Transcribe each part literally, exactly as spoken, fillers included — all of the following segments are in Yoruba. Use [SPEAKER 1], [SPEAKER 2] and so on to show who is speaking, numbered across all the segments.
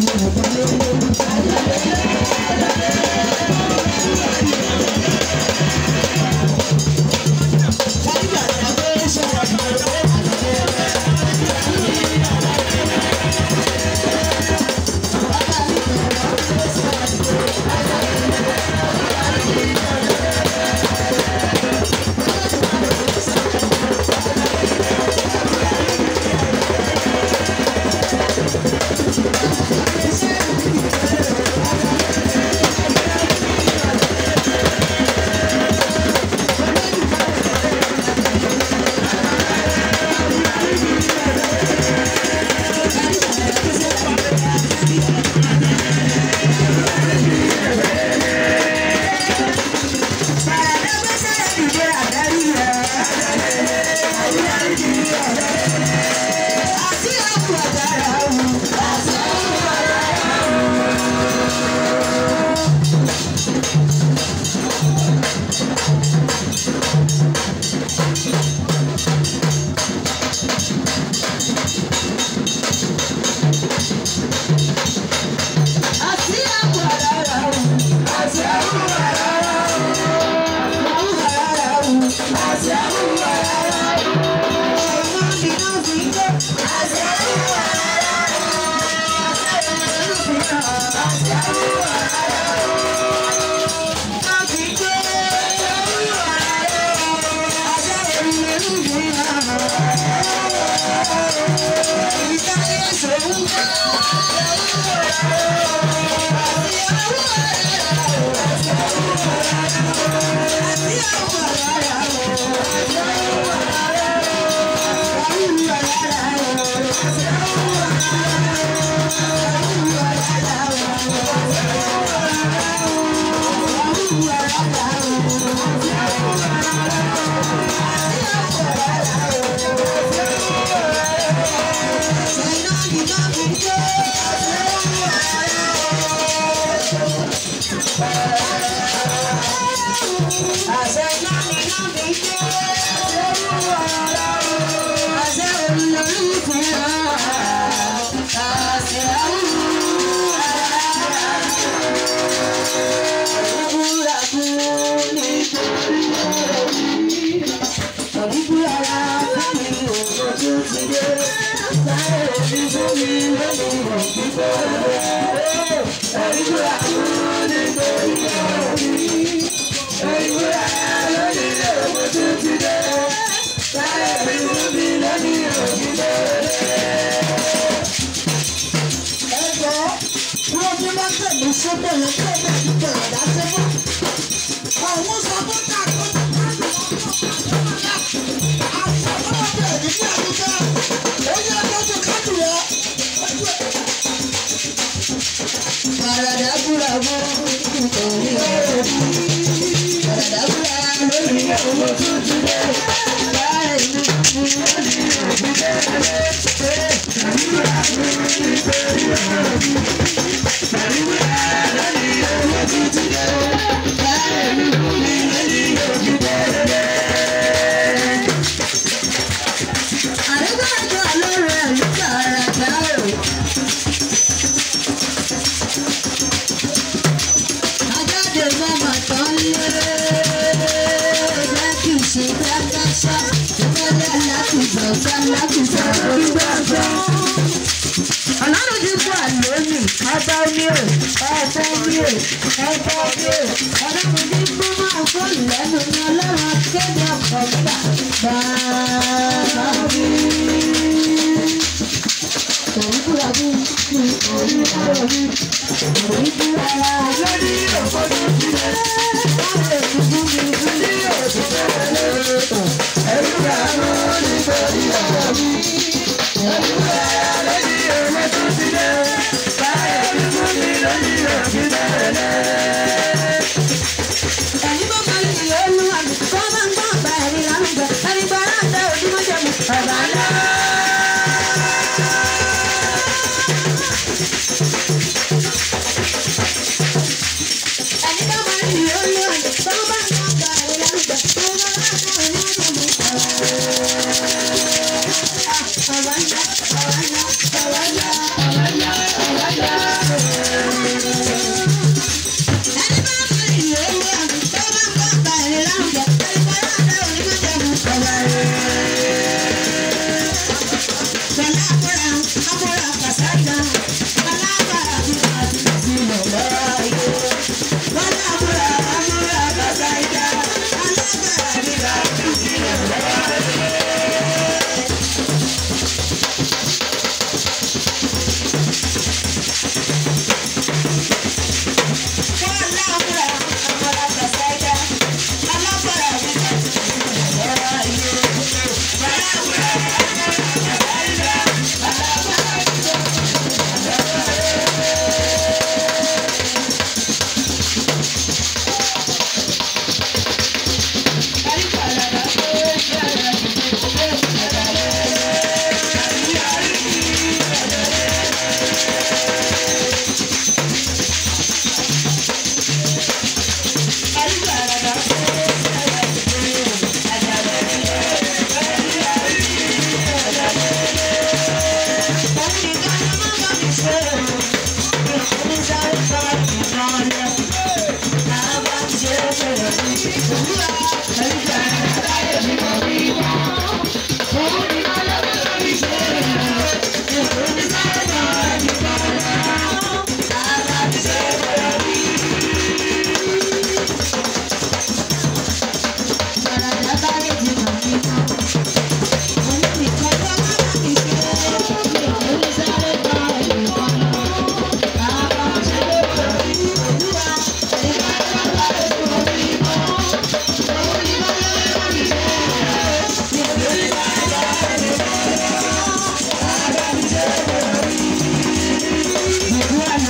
[SPEAKER 1] Bye.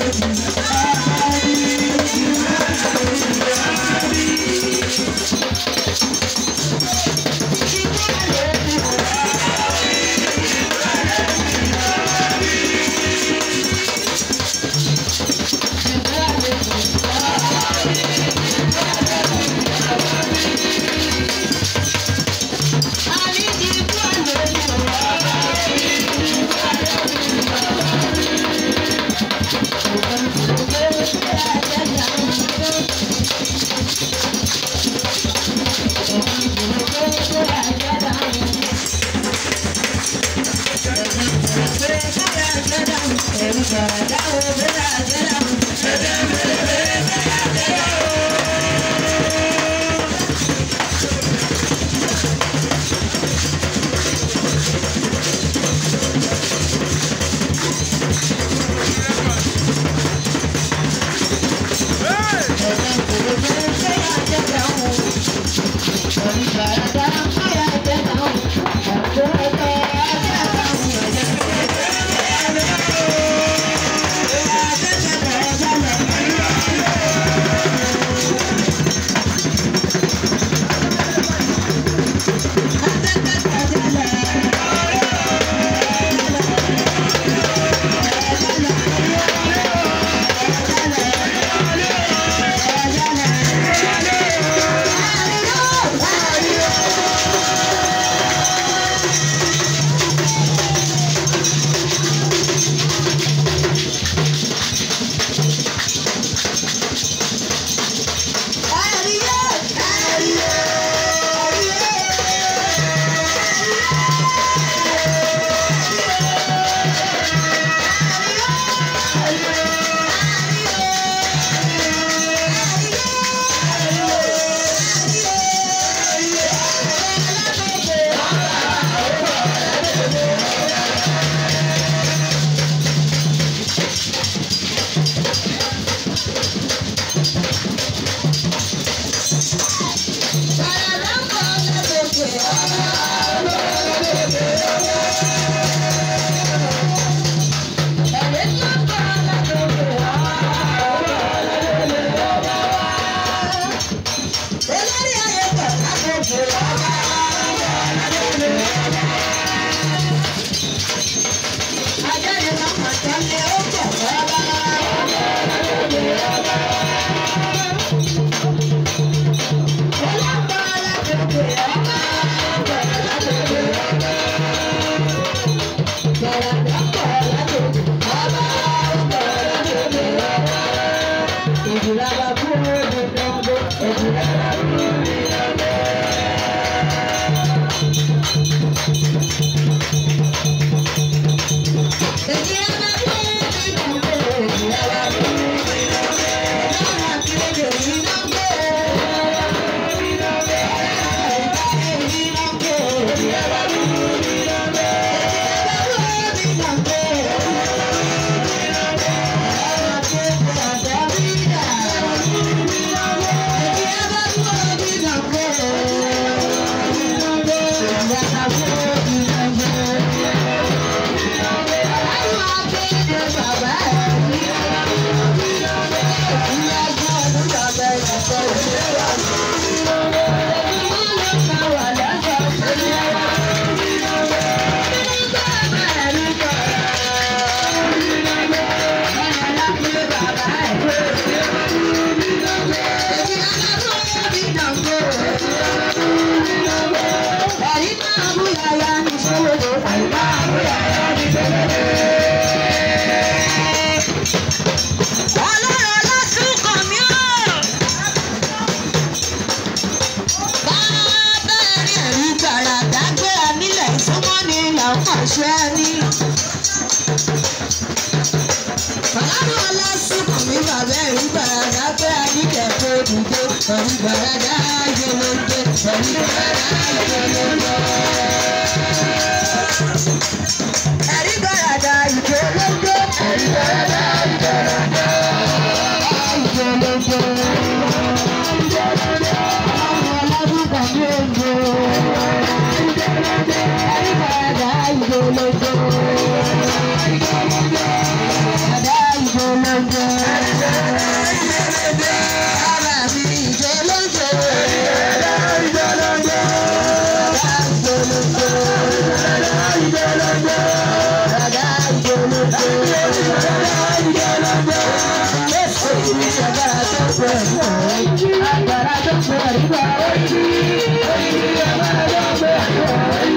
[SPEAKER 1] Ada pè nígbà agbára tó pè nígbà agbára tó pè nígbà.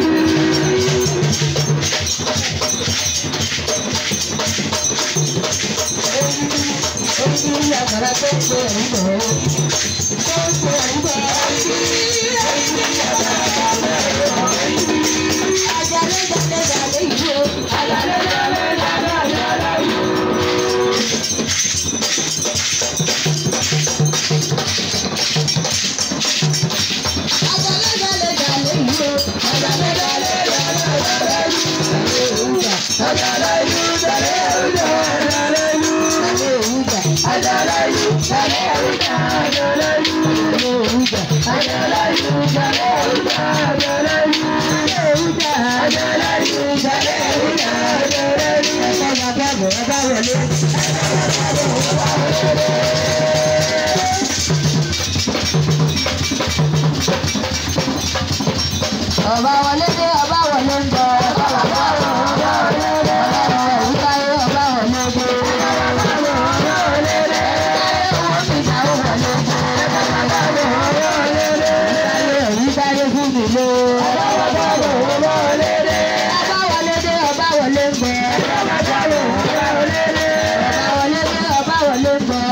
[SPEAKER 1] Agbára tó pè nígbà tó pè nígbà ajale jale jale yo ajale jale jale jale yo. Ajale jale jale yo ajale jale jale jale yo. Ajale yo jale yo jale yo. Ajale yo jale yo jale yo. Ajale yo jale yo jale yo. Ọba wọlé dé ọba wọlé ń bọ̀ ọba wọlé dé ìkáyé ọba wọlé dé owó fìjà ó wọlé dé ìkáyé ìkáyé fún mi lé ọba wọlé dé ọba wọlé dé ọba wọlé ń bọ̀ ọba wọlé dé ọba wọlé ń bọ̀.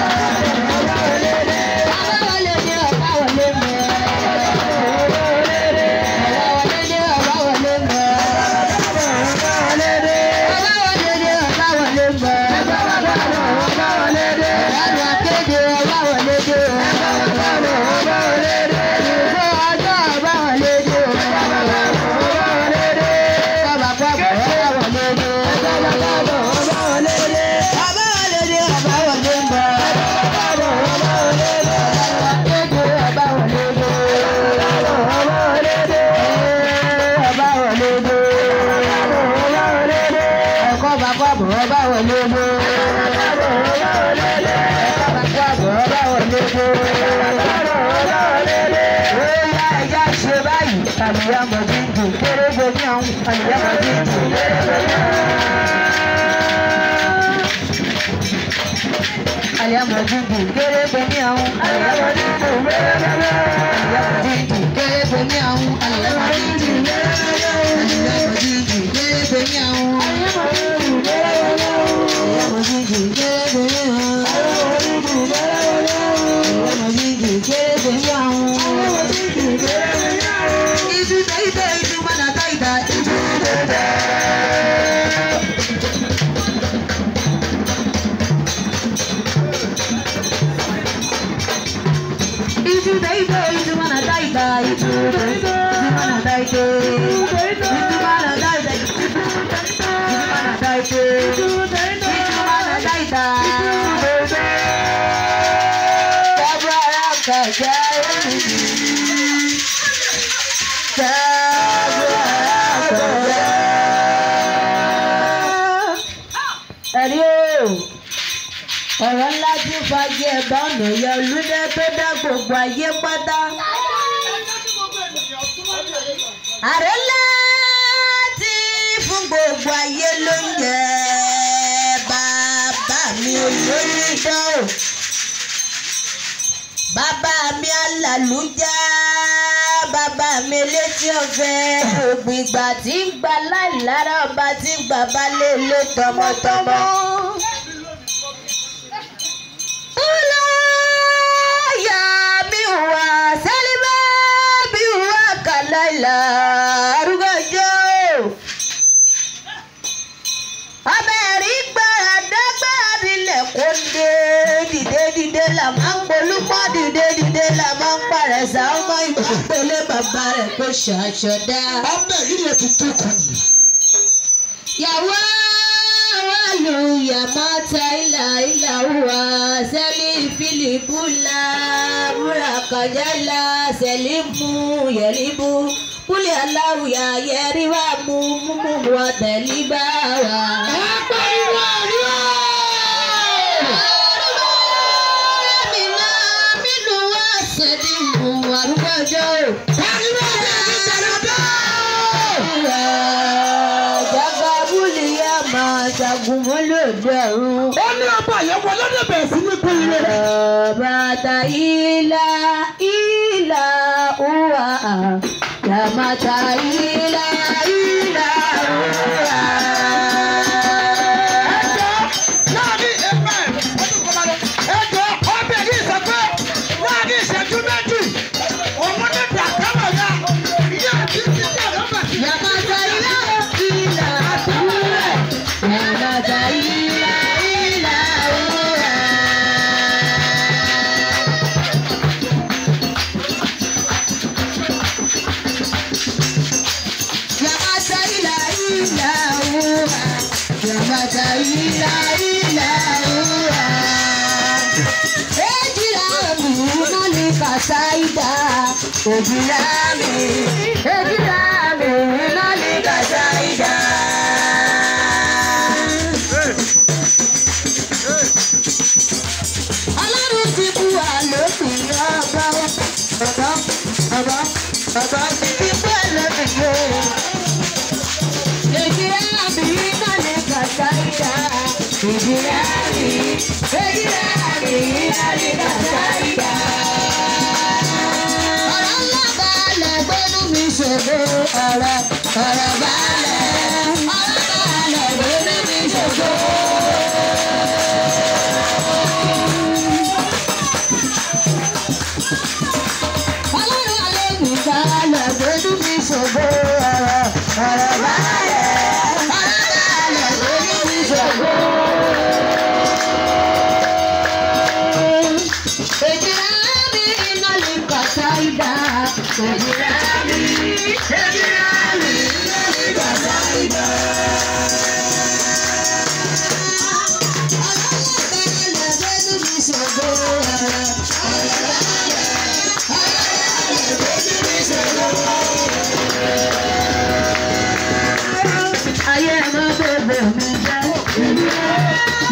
[SPEAKER 1] Aliamojubu kere peni ahun aliamojubu aliamojubu kere peni ahun aliamojubu aliamojubu kere peni ahun aliamojubu kere peni ahun aliamojubu kere peni ahun isu taita isu mana taita isu taita. Itu daite, itu mana daite, itu daite, itu mana daite, itu mana daite, itu mana daite, itu mana daite. Sabra kajai, sabra kajai. Adio. Ọ̀rọ̀ ńlá tí fagi ẹ̀bá ọ̀nà ìyá olúdẹ tó dá gbogbo ayé pátá. Àrẹ ńlá tí fún gbogbo ayé ló ń jẹ bàbá mi olóyìnbó. Bàbá mi alàlújá, bàbá mi létí ọ̀fẹ́. Ògbìgbà tí ń gba láìlára ọba tí ń gbà bá lé lé tọmọtọmọ. Laila arugajo Amẹ́ríkà àdágbà nílẹ̀ kó dé dìde dìde là máa ń polúpọ̀ dìde dìde là máa ń parẹ́sà ọmọ ìgbàgbélé bàbá rẹ̀ kó ṣàṣọdá.
[SPEAKER 2] Ọbẹ̀ yìí lè ti tó kàn ní.
[SPEAKER 1] Yàwó hallelujah mata ila ila huwa seli filipu la murakajala selimu yelibu kuli alahu ya yeriwa mu mu wa teliba wa. Mina minu wa selimu warugajo. Jagunmọ́lẹ̀ ọ̀dọ́ ẹ̀rù.
[SPEAKER 2] Ó ní ọba yẹn wọlé ní bẹ̀rẹ̀ sí ní pín ire.
[SPEAKER 1] Bàtà ìlà ìlà òwà yàmàtà ìlà ìlà òwà.
[SPEAKER 2] Ẹjọ́ láàrin ẹgbẹ́ ọdún kọ́mọdé. Ẹjọ́ ọbẹ̀ yìí sọ pé láàrin ìṣẹ́jú méjì òun ní dàkámọ̀ ya. Ìyá àti ti ní àlọ́bà sí.
[SPEAKER 1] Yàmàtà ìlà ìlà òwà yàmàtà ìlà ìlà òwà. Yàmàtà ìlà ìlà òwà yàmàtà ìlà ìlà òwà. Ejìlá mi náà ní kàsáìdá. Ejìlá mi, ejìlá mi náà ní kàsáìdá. Ọlọ́run ti bu àlòkùn ọgbà ọgbà ọgbà ọgbà ti fi pẹ̀lú ìgbé. Ejìlá mi náà ní kàsáìdá. Ejìlá mi, ejìlá mi náà ní kàsáìdá. Ọ̀rọ̀ ńlá balẹ̀ gbẹ́nu mi ṣògo ọ̀rọ̀ ọ̀rọ̀ balẹ̀ ọ̀rọ̀ balẹ̀ gbẹ́nu mi ṣògo. Ọlọ́run alẹ́ mi balẹ̀ gbẹ́nu mi ṣògo ọ̀rọ̀ ọ̀rọ̀ balẹ̀ ọ̀rọ̀ balẹ̀ gbẹ́nu mi ṣògo. Ejìlá mi iná lè kọ̀tà ìdá. Ejìlá mi, ejìlá mi iná lè kọ̀tà ìdá. Ọlọ́run balẹ̀ gbẹ́nu mi ṣògo ọ̀rọ̀ ọ̀rọ̀ balẹ̀ ọ̀rọ̀ balẹ̀ gbẹ́nu mi ṣògo. Ayé máa bẹ̀bẹ̀ mi jẹ́.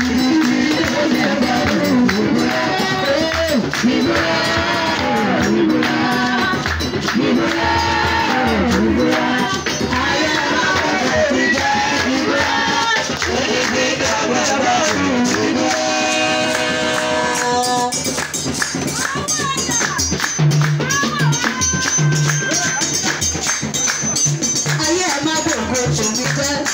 [SPEAKER 1] Ayé máa bẹ̀bẹ̀ tèmi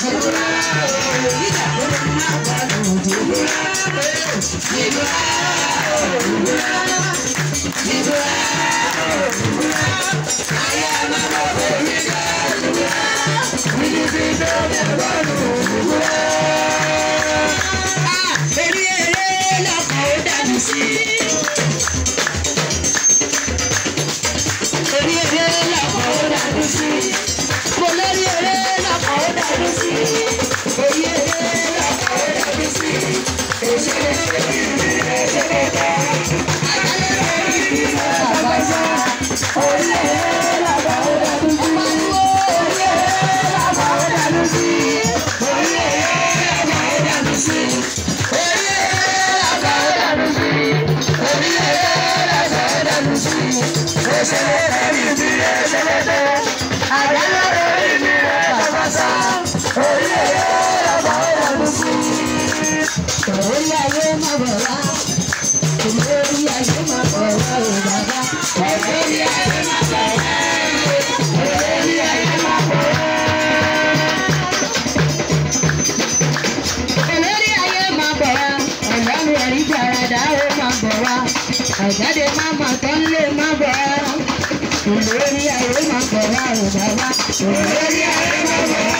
[SPEAKER 1] Àjáde máma tó ń lé má bọ̀ ọ́. Olórí ayé má bọ̀ wá ò bàbá. Olórí ayé má bọ̀ wá.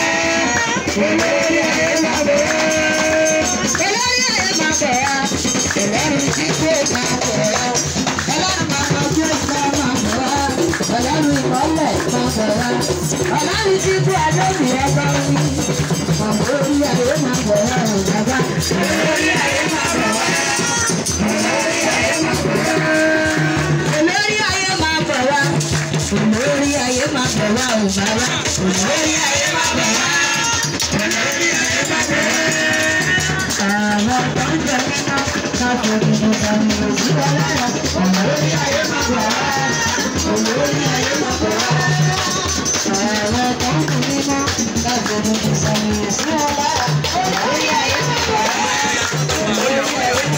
[SPEAKER 1] Olórí ayé má bọ̀ wá. Olórí ayé má bọ̀ wá. Ọlọ́run tí kò má bọ̀ wá. Ọlọ́run máa ma gbé ìgbà má bọ̀ wá. Ọlọ́run ìmọ̀lẹ̀ má bọ̀ wá. Ọlọ́run tí kò adóbi ọba wí. Olórí ayé má bọ̀ wá ò bàbá. Olórí ayé má bọ̀ wá. Olórí ayé má bọ̀ wá. Olórí ayé máa bọ̀ wá. Olórí ayé máa bọ̀ wá ò bàbá. Olórí ayé máa bọ̀ wá. Olórí ayé máa bọ̀ wá. Àwọn tó ń jẹ nínú káfọ́ gbogbo sàmì òsì wà lára. Olórí ayé máa bọ̀ wá. Olórí ayé máa bọ̀ wá. Àwọn tó ń kú nínú káfọ́ gbogbo sàmì òsì wà lára. Olórí ayé máa bọ̀ wá. Olórí ayé máa bọ̀ wá.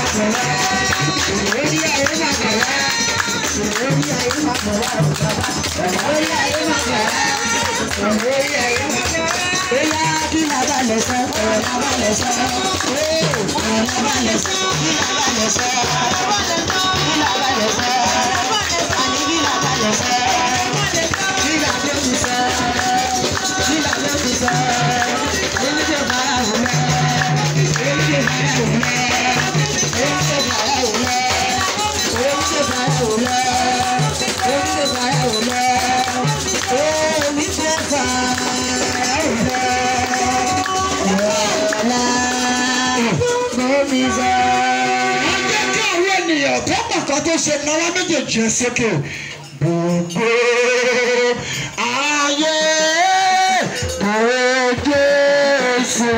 [SPEAKER 2] ṣe náwó méjèèjì sókè gbogbo ayé ojú èso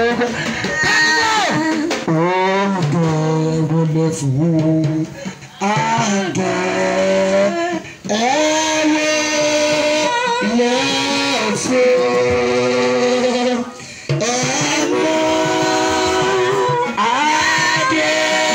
[SPEAKER 2] ọgbẹ wọlé fún àgbẹ ẹyẹ lẹsẹ ẹmọ adé.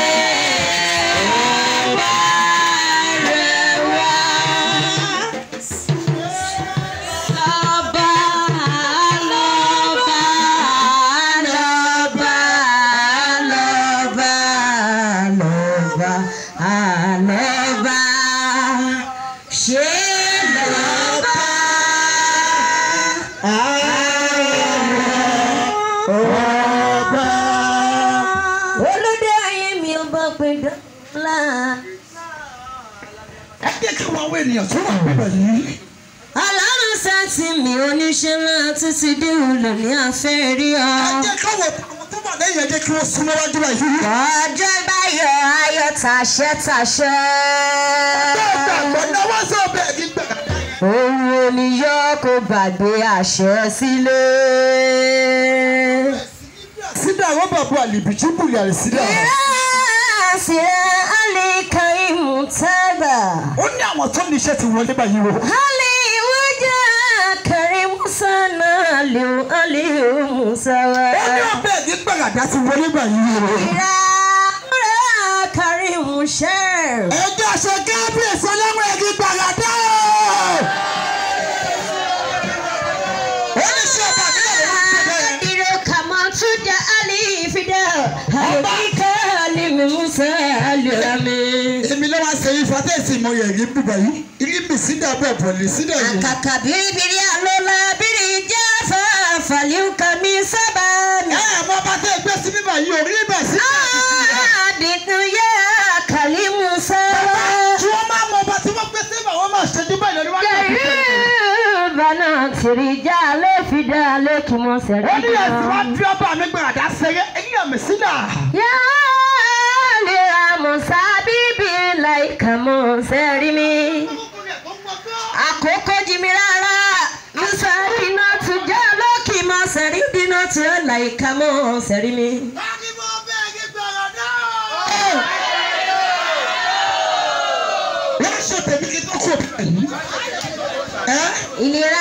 [SPEAKER 1] Ọlọ́run sẹ́tì mi oníṣẹ́ náà títí dé òòlù ní afẹ́ rí ọ.
[SPEAKER 2] Ẹ jẹ́ káwọn tó wà lẹ́yìn ẹ jẹ́ kí wọ́n súnmọ́ wájú wa yìí.
[SPEAKER 1] Ọjọ́ báyọ̀ ayọ̀ tàṣẹ tàṣẹ.
[SPEAKER 2] Ọjọ́ ìgbàgbọ́ náà wọ́n sọ bẹ́ẹ̀ ní gbà.
[SPEAKER 1] Òun oníyọ́ kò gbàgbé àṣẹ sílé.
[SPEAKER 2] Sídà wọ́n bàbá àlìbìtì bùlì àlìsídà.
[SPEAKER 1] Ìrẹsìrẹ àlìkà ìmùtẹ́gbà.
[SPEAKER 2] Ó ní àwọn tó ní iṣẹ́ ti wọlé báyìí o.
[SPEAKER 1] Hali ìwújà kẹrin Musa náà lè hali Musa wá.
[SPEAKER 2] Ó ní ọbẹ̀ ní gbàgàdá ti wọlé báyìí o.
[SPEAKER 1] Ìrà rẹ̀ kẹrin Musa.
[SPEAKER 2] Ẹjọ́ aṣọ kábíyèsí ọlọ́run ẹ̀gí gbàgàdá o. Oníṣẹ́ ọba mi náà ló ń gbé bẹ́ẹ̀.
[SPEAKER 1] Ìrò kàmọ́ tún jẹ́ àlì ìfidà. Àyíká àlì mi Musa àlùra mi.
[SPEAKER 2] Èmi ló wá ṣe ifá tẹ̀sí mo yẹ̀ rí bùbá yìí. Irí mi sídà bẹ̀ bọ̀ lè sídà yìí.
[SPEAKER 1] Àkàkà bìrìbìrì àlọ́lá bìrì jẹ́ fàlíùkà mi sábà mi.
[SPEAKER 2] Ẹ ẹ̀ mọ bá tẹ́ gbé sí bíbá yìí orí ibẹ̀ sí.
[SPEAKER 1] Àdìgún yẹ kàlí Musa.
[SPEAKER 2] Tí wọ́n máa mọ ọba tí wọ́n gbé sí ibà wọ́n máa ṣe díbà ìlọrin wájú àti
[SPEAKER 1] Bana tìrìjà lè fi dá lè kí mo sẹ̀rí.
[SPEAKER 2] ó ní ẹ̀sìn wá bí ọba mi gbàdá ṣeré ẹ̀yìn àmì sídà.
[SPEAKER 1] Yá lè ra Musa bíbí láìka mo sẹ̀rí mi. Àkókò jí mi rárá. Musa dínà tún já lókì mo sẹ̀rí dínà tún láìka mo sẹ̀rí mi.
[SPEAKER 2] Wọ́n ṣe tèmi kí tó kò bẹ̀rẹ̀.
[SPEAKER 1] Ìlera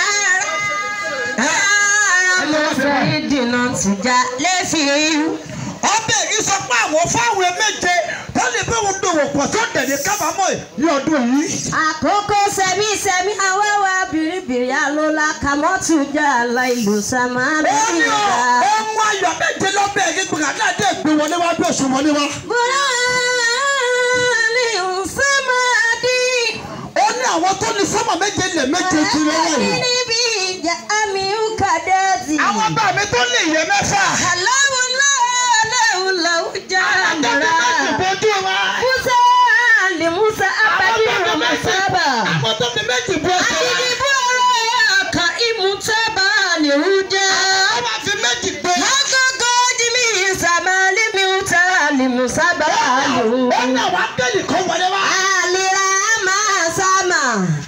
[SPEAKER 1] mo sẹ̀rí dínà tún já lè fi.
[SPEAKER 2] Ọbẹ̀ yìí sọ pé àwọn fáwọn méje tó lè bẹ́ wọn dòwò pọ̀ tó dẹ̀dẹ̀ kábàámọ̀ ní ọdún yìí.
[SPEAKER 1] Àkókò sẹ́mi sẹ́mi àwáwá bìrìbìrì àlọ́lá kàmọ́tù jà láìlú sàmà
[SPEAKER 2] Ó ní ọ, ohun ayọ̀ méje lọ́bẹ̀ yìí gbìyànjú àti ẹgbẹ́ wọlé wá bí oṣù wọlé wá.
[SPEAKER 1] Bùrọ̀ ni Nsàmàdì.
[SPEAKER 2] Ó ní àwọn tó ní sọ́mọ̀ méje lè méje ti lọ́wọ́ yìí.
[SPEAKER 1] Níbi ìjà àmì Ukadẹ́tì.
[SPEAKER 2] Àwọn bá mi tó lè yẹ mẹ́fà.
[SPEAKER 1] Aláwọ̀ láwọ̀ làwùjá àgbàrá.
[SPEAKER 2] Bójú wa.
[SPEAKER 1] Musa lè Musa Abadi Rama Sábà.
[SPEAKER 2] Àwọn tó fi méjì bú ọ̀sẹ̀ wa.
[SPEAKER 1] Àdìdìbò ọ̀rọ̀ ọ̀kà ìmútábà lè rújá.
[SPEAKER 2] Àwọn àfi méjì gbé.
[SPEAKER 1] Agogo jimi Sàmálì mi ta lè Musa bá lò.
[SPEAKER 2] Ó ní àwọn akẹ́lì kan wọlé wá.
[SPEAKER 1] Àlìrà máa sámà.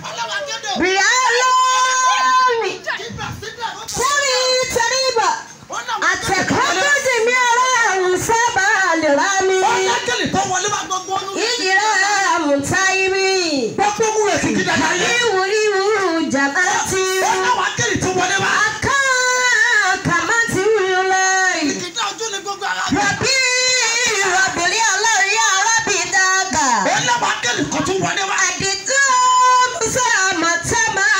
[SPEAKER 1] Bíálọ́ọ̀mì. Sẹ́mi tẹ̀ríbà. Àtẹ̀kọ́jọ́ jimi ọlọ́run sábà lè rá mi.
[SPEAKER 2] Ó ní akẹ́lì tó wọlé wá gbogbo ọdún.
[SPEAKER 1] Ìjìrá Mùtáíbì.
[SPEAKER 2] Gbogbo mú rẹ̀ kìkì dáadáa yẹ.
[SPEAKER 1] Ìwù ìwù jàmátì.
[SPEAKER 2] Ó ní àwọn akẹ́lì tó wọlé wá.
[SPEAKER 1] Aká kàmátì wúlò láì.
[SPEAKER 2] Ìkìtà ojú ni gbogbo ara.
[SPEAKER 1] Rọ̀bì rọ̀bìlì ọlọ́rí arábì dàgà.
[SPEAKER 2] Ó ní àwọn akẹ́lì kan tó wọlé wá.
[SPEAKER 1] Àdìtú Musa Màtámà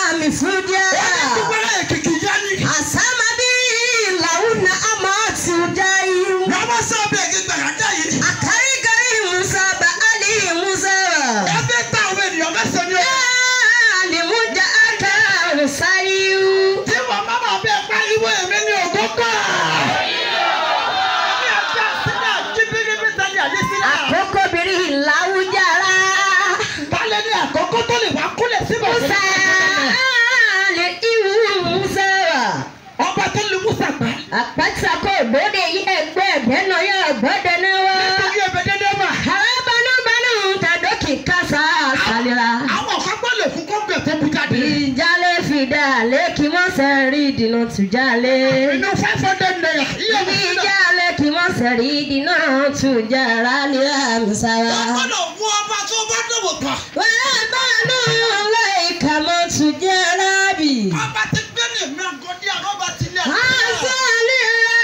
[SPEAKER 1] dínà tùjálé.
[SPEAKER 2] Inú five hundred naira.
[SPEAKER 1] Ibi jálé kí wọ́n sẹ̀rí dínà tùjára ní àmsára.
[SPEAKER 2] Ọgbọ́dọ̀ mú ọba tó bá dòwò pa.
[SPEAKER 1] Wọ́n bá náà láìka mọ́ tùjára bì.
[SPEAKER 2] Ọba ti gbé ní ìmọ̀ àgọ́dí àrọ́bà ti lé àgbà.
[SPEAKER 1] Àṣàlẹ̀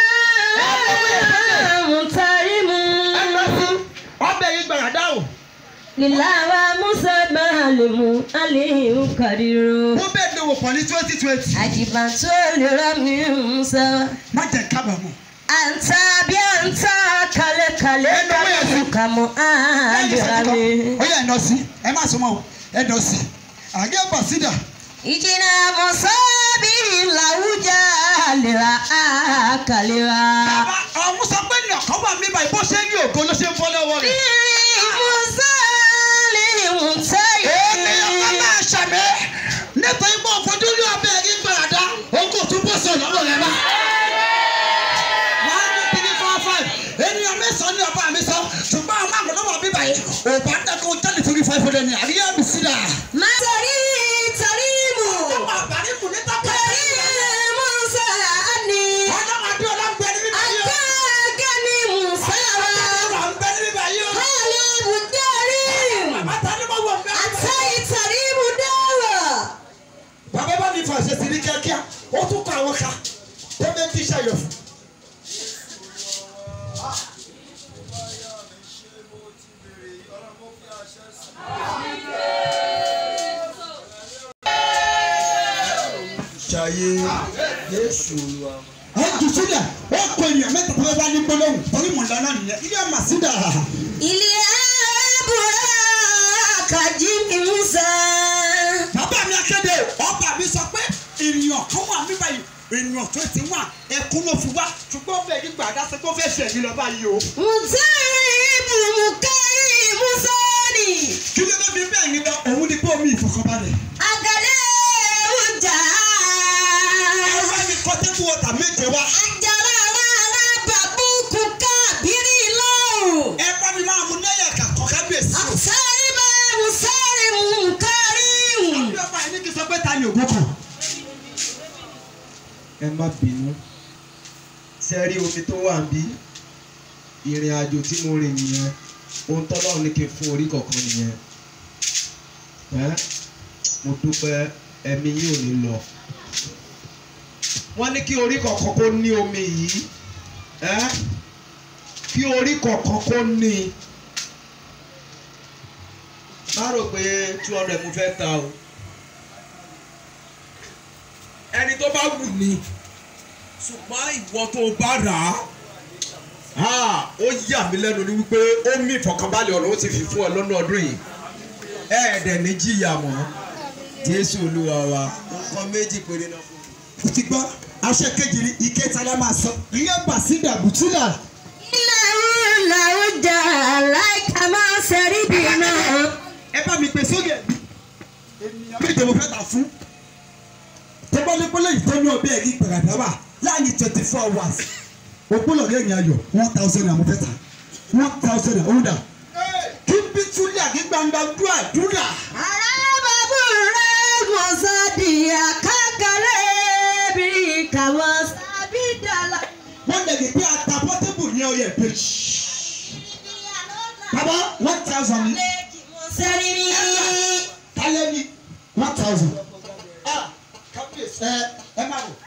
[SPEAKER 1] rẹ̀ mùtàrí mu.
[SPEAKER 2] Ọbẹ̀ yìí gbàràdá o.
[SPEAKER 1] Lilawa Musa Mahalimu Aliyu Kadiru.
[SPEAKER 2] Wọ́n bẹ́ẹ̀ dòwò pọ̀ ní twenty twenty.
[SPEAKER 1] Àjìbàtú olùrọ̀ mi Musa.
[SPEAKER 2] Má jẹ́ kábàámọ̀.
[SPEAKER 1] Àǹtà bí àǹtà kàlẹ́kàlẹ́ kàlẹ́ kàmú àdìrà mi.
[SPEAKER 2] Ó yẹ ẹ̀nà sí, ẹ má sọ mọ́ o, ẹ̀nà sí. Àgẹ́ Bàsídà.
[SPEAKER 1] Ìjìnà Musa bí làwùjá àlèrà àkàlẹ́ra.
[SPEAKER 2] Bàbá ọ̀hún sọ pé ní ọ̀kan wà mí báyìí bó ṣe ń rí ògo ló ṣe ń bọ́ lọ́wọ́ rẹ̀.
[SPEAKER 1] Musa lè mú sẹ́yìn.
[SPEAKER 2] Ènìyàn kan máa ṣàmì nítorí pé òfojú rí ọbẹ̀ rí gbàràdá ogun tún bọ́ sọ lọ́wọ́ rẹ̀ bá. One two three four five ènìyàn mẹ́sàn-án ní ọba mi sọ ṣùgbọ́n àwọn àgbọ̀n lọ́wọ́ bí báyìí òbá dẹ́kun jáde torí five hundred ní àríyá mi sí dà.
[SPEAKER 1] Má torí torí mù.
[SPEAKER 2] Ọjọ́ àbárí kù ní tọ́pẹ́.
[SPEAKER 1] Torí Musa ni.
[SPEAKER 2] Ọjọ́ àdúrà ló ń bẹ níbí báyìí o.
[SPEAKER 1] Àgbàgà ni Musa wa.
[SPEAKER 2] Ọjọ́ àdúrà ń bẹ níbí báyìí o.
[SPEAKER 1] Hali Budari.
[SPEAKER 2] Bàbá ni mo wọ̀ ń bẹ.
[SPEAKER 1] Àtàyè torí Budara.
[SPEAKER 2] Bàbá bá mi fà ṣe sí ní kíákíá ó tún kọ àwọn ká tó bẹ́ẹ̀ tí ṣàyọ̀ fún.
[SPEAKER 3] Ṣayé Jésù wa.
[SPEAKER 2] Ẹ jù sílẹ̀ ó kọ ènìyàn mẹ́ta tó bá ní gbólóhùn torí mò ń lọ náà nìyẹn ilé ọmọ sídà.
[SPEAKER 1] Ilé àbúrò kàjí Musa.
[SPEAKER 2] Bàbá mi akéde ọba mi sọ pé ènìyàn kan wà mí báyìí ènìyàn tó ti wà ẹkún ló fi wá ṣùgbọ́n bẹ́ẹ̀ ní gbàdá sí pé ó fẹ́ ṣẹ̀yìn lọ báyìí o.
[SPEAKER 1] Mùtẹ́rì Bùmùkárí Musa ni.
[SPEAKER 2] Kí ló dé bí bẹ́ẹ̀ ni lọ òun ni pé omi ìfọ̀kànbalẹ̀.
[SPEAKER 1] Àgàlẹ́ ọjà.
[SPEAKER 2] Ẹ wá ní kọ́tẹ́bù wọ́tà méje wá.
[SPEAKER 1] Àjàrà rárá bàbúkú kábírì lọ́rùn.
[SPEAKER 2] Ẹ bá mi máa mú náírà kàkọ́ kábíyèsí o.
[SPEAKER 1] Àṣàrí máa mú sáré mú kárí.
[SPEAKER 2] Bí ọba yìí ní kí n sọ pé ta ni ògùn kan.
[SPEAKER 3] Ẹ má bínú. Sẹ́rí omi tó wà ń bí ìrìn àjò tí mo rìn nìyẹn. Ohun tọ́lọ́run ní kí n fún orí kọ̀ọ̀kan nìyẹn. Ẹ́ mo dúpẹ́ ẹ̀mí yín ò ní lọ. Wọ́n ní kí orí kọ̀ọ̀kan kó ní omi yìí. Ẹ́ kí orí kọ̀ọ̀kan kó ní. Má rò pé two hundred mo fẹ́ ta o. Ẹni tó bá wù ní ṣùgbọ́n ìwọ tó bá rà á ó yà mí lẹ́nu ní wípé ó mí ìfọ̀kànbalẹ̀ ọ̀rọ̀ ó ti fi fún ọ lọ́nà ọdún yìí ẹ̀ẹ́dẹ̀ ní jìyà mọ́ Jésù Olúwa wa nǹkan méjì péré náà fún mi.
[SPEAKER 2] Mo ti gbọ́ aṣọ kejì ní ìkẹta la máa sọ ilé Bàsídà Bùtúlà.
[SPEAKER 1] Ilé ìlà ọjà láìka máa ṣẹ̀rí bìnnà.
[SPEAKER 2] Ẹ bá mi pè sókè ènìyàn méje mo fẹ́ tà fún. Tọ́gbọ́lẹ́gbọ́lẹ́ yìí tó ní ọbẹ̀ ẹ̀rí gbàgàdà wà láàyè twenty four hours. Ògbólọ̀ rẹ̀ yẹn ayọ̀ one thousand naira mo fẹ́ tà one thousand naira òun dà. Kí n bí túlẹ̀ àti gbangba dúà dúrà.
[SPEAKER 1] Arábàbù rẹ̀ mọ̀sádì àkàkàlẹ̀ bí kàwọ́ sábì dàlà.
[SPEAKER 2] Wọ́n lè gbé ata pọ́tébù ní ọyẹ pé. Bàbá one thousand ni.
[SPEAKER 1] Sẹ́rí mi.
[SPEAKER 2] Kálẹ̀ ni one thousand. Ẹ ẹ má wò.